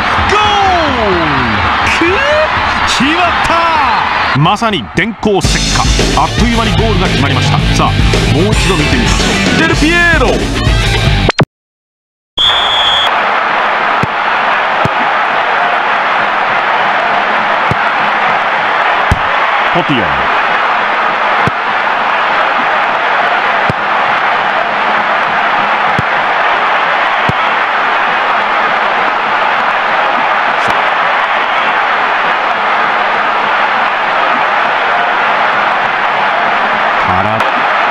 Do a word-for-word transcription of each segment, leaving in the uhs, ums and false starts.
ゴール決まった。まさに電光石火、あっという間にゴールが決まりました。さあもう一度見てみましょう。デルピエロ、ポティオン、から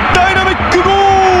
ダイナミックゴール。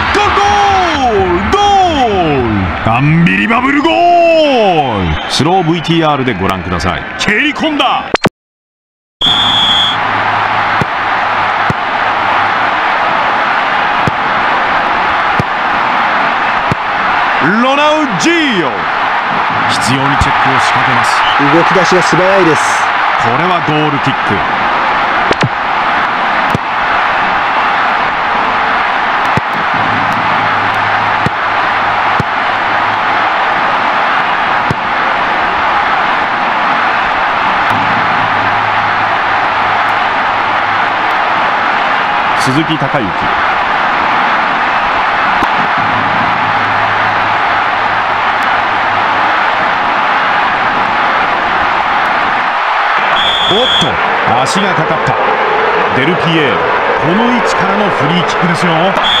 ゴールゴールアンビリバブルゴール。スロー ブイティーアール でご覧ください。蹴り込んだ。ロナウジーヨ、必要にチェックを仕掛けます。 動き出しが素早いです。 これはゴールキック。鈴木孝之、おっと足がかかった。デルピエール、この位置からのフリーキックですよ。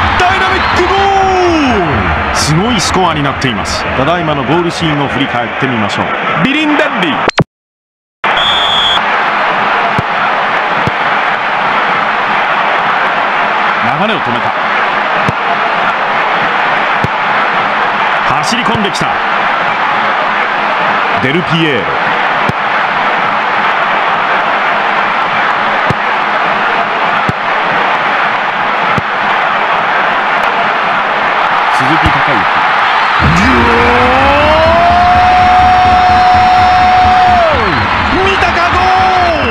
ダイナミックゴール。すごいスコアになっています。ただいまのゴールシーンを振り返ってみましょう。ビリンデッリ、流れを止めた。走り込んできた。デルピエーロ、鈴木孝之、見たかゴール。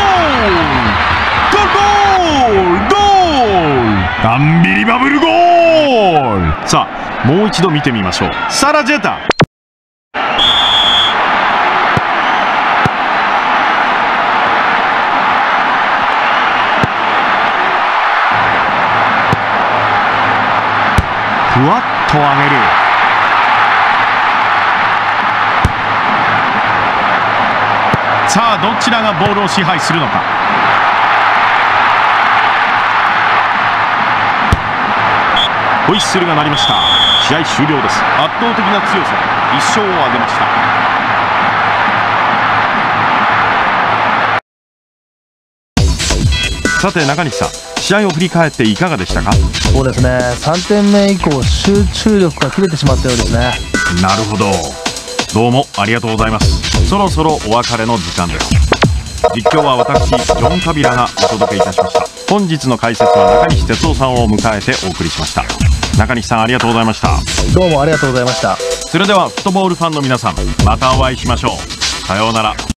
ゴールゴールアンビリバブルゴール。さあもう一度見てみましょう。サラジェタ、ふわっと上げる。さあどちらがボールを支配するのか。ホイッスルが鳴りました。試合終了です。圧倒的な強さでいっ勝を挙げました。さて中西さん、試合を振り返っていかがでしたか？ そうですね、さんてんめ以降集中力が切れてしまったようですね。 なるほど、どうもありがとうございます。そろそろお別れの時間です。実況は私ジョン・カビラがお届けいたしました。本日の解説は中西哲夫さんを迎えてお送りしました。中西さんありがとうございました。 どうもありがとうございました。 それではフットボールファンの皆さん、またお会いしましょう。さようなら。